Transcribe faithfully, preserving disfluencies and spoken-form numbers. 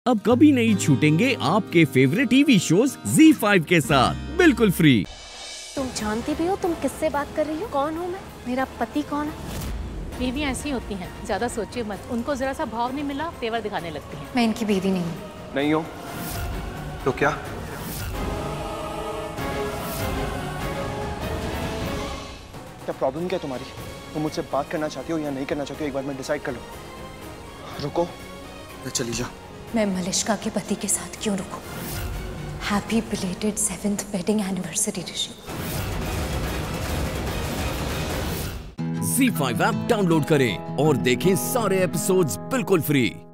अब कभी नहीं छूटेंगे आपके favourite TV shows Zee five के साथ बिल्कुल फ्री। तुम जानती भी हो तुम किससे बात कर रही हो? कौन हूँ मैं? मेरा पति कौन है? बीवी ऐसी होती हैं, ज्यादा सोचिए मत। उनको जरा सा भाव नहीं मिला, तेवर दिखाने लगती हैं। मैं इनकी बीवी नहीं हूँ। नहीं हो तो क्या? क्या प्रॉब्लम क्या है तुम्हारी? तुम मुझसे बात करना चाहती हो या नहीं करना चाहती हो? एक बार मैं डिसाइड कर लो। रुको या चली जाओ। मैं मलिष्का के पति के साथ क्यों रुकूं? Happy belated seventh wedding anniversary Rishi. Zee five app download करें और देखें सारे एपिसोड्स बिल्कुल फ्री।